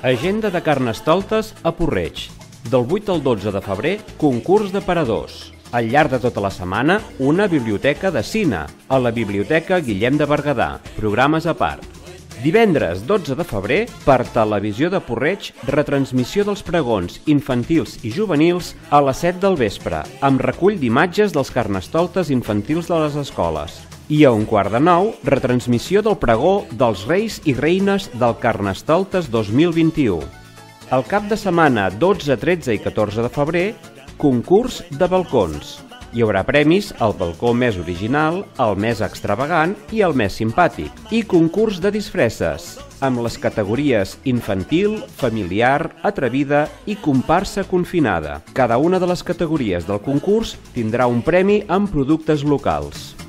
Agenda de Carnestoltes a Porreig. Del 8 al 12 de febrer, concurs de paradors. Al llarg de tota la setmana, una biblioteca de cine, a la Biblioteca Guillem de Berguedà, programes a part. Divendres 12 de febrer, per Televisió de Porreig, retransmissió dels pregons infantils i juvenils a les 7 del vespre, amb recull d'imatges dels carnestoltes infantils de les escoles. I a 8:15, retransmissió del pregó dels Reis i Reines del Carnestoltes 2021. El cap de setmana 12, 13 i 14 de febrer, concurs de balcons. Hi haurà premis al balcó més original, el més extravagant i el més simpàtic. I concurs de disfresses, amb les categories infantil, familiar, atrevida i comparsa confinada. Cada una de les categories del concurs tindrà un premi amb productes locals.